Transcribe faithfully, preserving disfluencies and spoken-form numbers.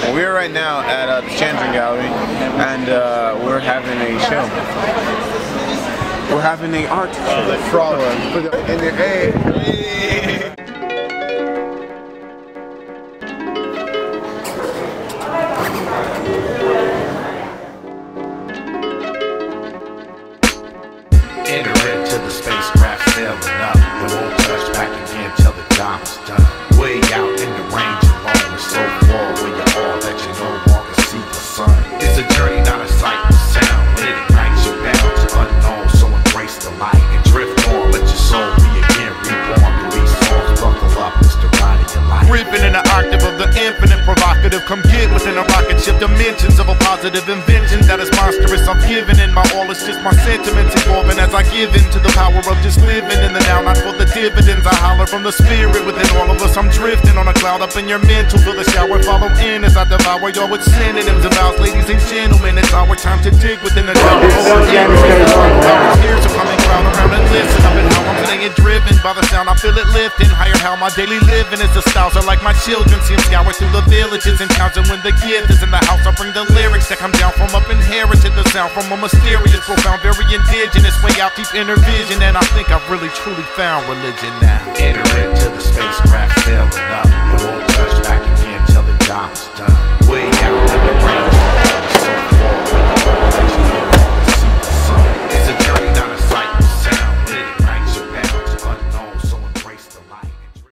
We're right now at uh, the Chandran Gallery, and uh, we're having a show. We're having an art show. Fragua. In the A. Enter into the spacecraft sailing up. It won't touch back again till the job is done. Way out in the range alone, it's so far where you are that you no longer see the sun. It's a journey, not a sight and sound. When it ignites you bound to unknown, so embrace the light and drift on. Let your soul be again reborn. Through these songs, buckle up, it's the ride of your life. Ripping in the octave of the infinite provocative. Come get within a rocket ship dimensions of a positive invention that is monstrous. I'm giving in my all, it's just my sentiments evolving as I give in to the power of just living in the now, not for the dividends. I holler from the spirit within all of us. I'm drifting on a cloud up in your mental. Feel the shower follow in as I devour y'all with synonyms of vows. Ladies and gentlemen, it's our time to dig within the devil. Here's a coming crowd around and listen up and how I'm playing driven by the sound. I feel it lifting higher. How my daily living is the styles are like my children. See them scour through the villages and towns, and when the gift is in the house, I bring the lyrics that come down from up inherited. The sound from a mysterious, profound, very indigenous way out deep inner vision, and I think I've really truly found religion now. Enter into the spacecraft sailing up. It won't touch back again till the job is done.